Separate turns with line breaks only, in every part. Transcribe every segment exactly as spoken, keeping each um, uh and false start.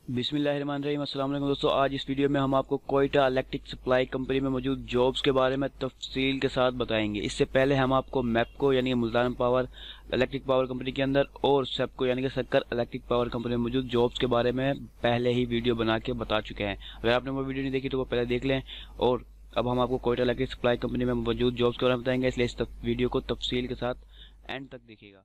बिस्मिल्लाहिर्रहमानिर्रहीम। अस्सलाम वालेकुम दोस्तों, आज इस वीडियो में हम आपको कोयटा इलेक्ट्रिक सप्लाई कंपनी में मौजूद जॉब्स के बारे में तफसील के साथ बताएंगे। इससे पहले हम आपको मैपको यानी कि Multan power electric power company के अंदर और सेपको यानी कि सक्कर इलेक्ट्रिक पावर कंपनी में मौजूद जॉब्स के बारे में पहले ही वीडियो बना के बता चुके हैं। अगर आपने वो वीडियो नहीं देखी तो वो पहले देख लें। और अब हम आपको कोयटा इलेक्ट्रिक सप्लाई कंपनी में मौजूद जॉब्स के बारे में बताएंगे, इसलिए इस वीडियो को तफसील के साथ एंड तक देखिएगा।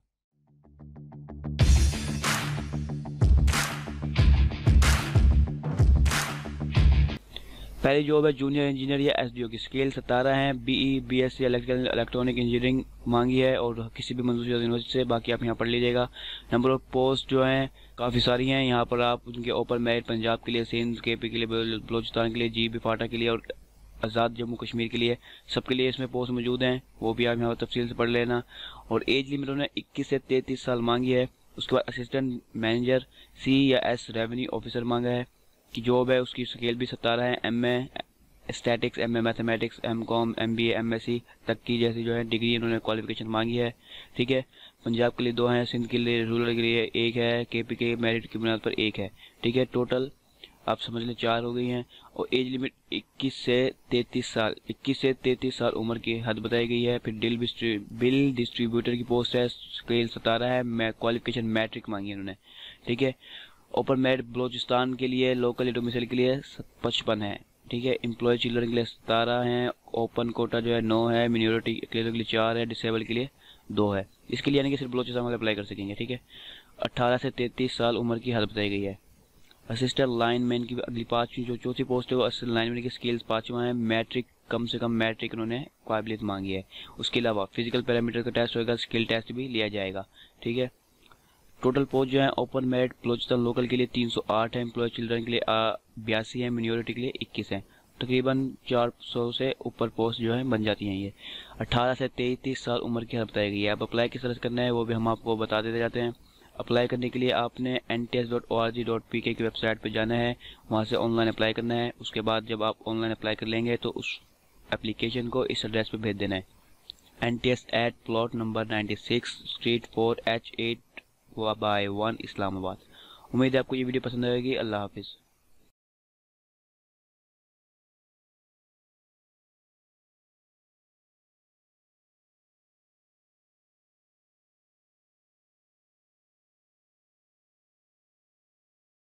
पहली जॉब है जूनियर इंजीनियर या एसडीओ की। स्केल सतारह है। BE BSc electrical electronic engineering मांगी है और किसी भी मंजूर यूनिवर्सिटी से। बाकी आप यहाँ पढ़ लीजिएगा। नंबर ऑफ पोस्ट जो हैं काफ़ी सारी हैं। यहाँ पर आप उनके ओपन मेरिट पंजाब के लिए, सिंध केपी के लिए, बलोचिस्तान के लिए, जी बी फाटा के लिए और आज़ाद जम्मू कश्मीर के लिए, सबके लिए इसमें पोस्ट मौजूद हैं। वो भी आप यहाँ पर तफसील से पढ़ लेना। और एज लिमिट उन्होंने इक्कीस से तैंतीस साल मांगी है। उसके बाद असिस्टेंट मैनेजर सी या एस रेवेन्यू ऑफिसर मांगा है की जॉब है। उसकी स्केल भी सतारह है। M A statics, M A mathematics, M com, M B A, M S C तक की जैसी जो है डिग्री इन्होंने क्वालिफिकेशन मांगी है। ठीक है। पंजाब के लिए दो हैं, सिंध के लिए रूरल के लिए एक है, केपी के मेरिट की बुनियाद पर एक है। ठीक है। टोटल आप समझ लें चार हो गई हैं। और एज लिमिट इक्कीस से तैंतीस साल इक्कीस से तैंतीस साल उम्र की हद बताई गई है। फिर डिल बिल डिस्ट्रीब्यूटर की पोस्ट है। स्केल सतारह है। मैं क्वालिफिकेशन मैट्रिक मांगी है उन्होंने। ठीक है। ओपन मेरिट बलोचिस्तान के लिए, लोकल डोमिसाइल के लिए पचपन है। ठीक है। एम्प्लॉय चिल्ड्रन के लिए सतारह है। ओपन कोटा जो है नौ है। मिनोरिटी के लिए चार है। डिसेबल के लिए दो है। इसके लिए यानी कि सिर्फ बलोचिस्तान वाले अप्लाई कर सकेंगे। ठीक है। अट्ठारह से तैंतीस साल उम्र की हद बताई गई है। असिस्टेंट लाइनमैन की अगली पाँचवीं जो चौथी पोस्ट है वो असिस्टेंट लाइनमैन की स्किल्स पाँचवा है। मैट्रिक कम से कम मैट्रिक उन्होंने काबिलियत मांगी है। उसके अलावा फिजिकल पैरामीटर का टेस्ट होगा, स्किल टेस्ट भी लिया जाएगा। ठीक है। टोटल पोस्ट जो है ओपन मेरिट बलोचिस्तान लोकल के लिए तीन सौ आठ है। एम्प्लॉय चिल्ड्रन के लिए बयासी है। मिनोरिटी के लिए इक्कीस है। तकरीबन चार सौ से ऊपर पोस्ट जो है बन जाती हैं। ये अठारह से तैंतीस साल उम्र की हद बताई गई है। अब अप्लाई किस तरह से करना है वो भी हम आपको बता देते जाते हैं। अप्लाई करने के लिए आपने N T S dot O R G dot P K की वेबसाइट पर जाना है। वहाँ से ऑनलाइन अप्लाई करना है। उसके बाद जब आप ऑनलाइन अप्लाई कर लेंगे तो उस एप्लीकेशन को इस एड्रेस पर भेज देना है। N T S at plot number ninety six street four H eight by one Islamabad. उम्मीद है आपको ये वीडियो पसंद आएगी। अल्लाह हाफिज़।